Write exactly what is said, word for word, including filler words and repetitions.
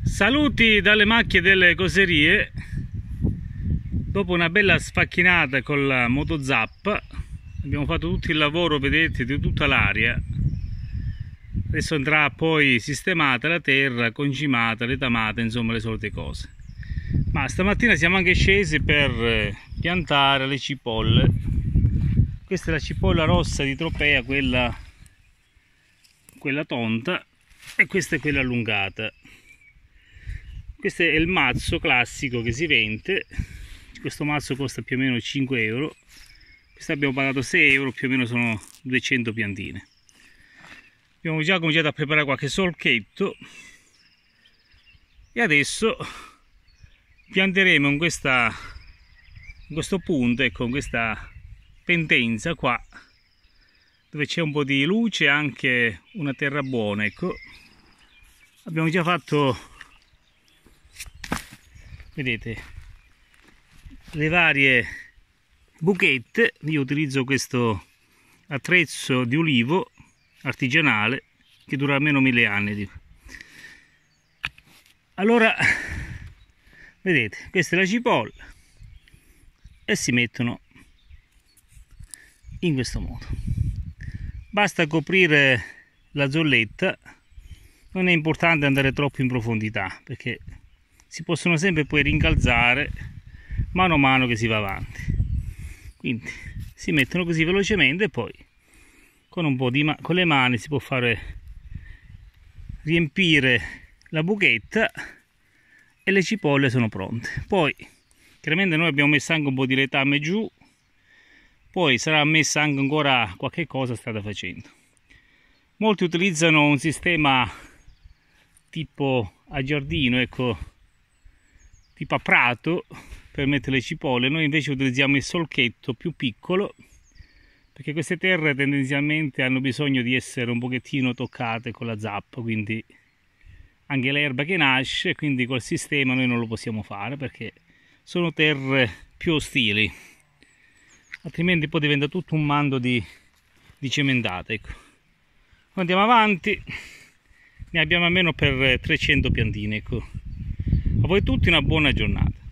Saluti dalle macchie delle coserie. Dopo una bella sfacchinata con la motozappa abbiamo fatto tutto il lavoro, vedete, di tutta l'area. Adesso andrà poi sistemata la terra, concimata, retamata, insomma le solite cose. Ma stamattina siamo anche scesi per piantare le cipolle. Questa è la cipolla rossa di Tropea, quella, quella tonta, e questa è quella allungata. Questo è il mazzo classico che si vende. Questo mazzo costa più o meno cinque euro. Questo abbiamo pagato sei euro, più o meno sono duecento piantine. Abbiamo già cominciato a preparare qualche solchetto e adesso pianteremo in, questa, in questo punto, ecco, in questa pendenza qua, dove c'è un po' di luce e anche una terra buona, ecco. Abbiamo già fatto, vedete, le varie buchette. Io utilizzo questo attrezzo di ulivo artigianale che dura almeno mille anni. Allora, vedete, questa è la cipolla e si mettono in questo modo. Basta coprire la zolletta, non è importante andare troppo in profondità perché si possono sempre poi rincalzare mano a mano che si va avanti. Quindi si mettono così velocemente e poi con un po' di ma con le mani si può fare riempire la buchetta e le cipolle sono pronte. Poi chiaramente noi abbiamo messo anche un po' di letame giù, poi sarà messa anche ancora qualche cosa strada facendo. Molti utilizzano un sistema tipo a giardino, ecco, tipo a prato, per mettere le cipolle. Noi invece utilizziamo il solchetto più piccolo perché queste terre tendenzialmente hanno bisogno di essere un pochettino toccate con la zappa, quindi anche l'erba che nasce, quindi col sistema noi non lo possiamo fare perché sono terre più ostili, altrimenti poi diventa tutto un mando di, di cementate, ecco. Andiamo avanti, ne abbiamo almeno per trecento piantine, ecco. A voi tutti una buona giornata.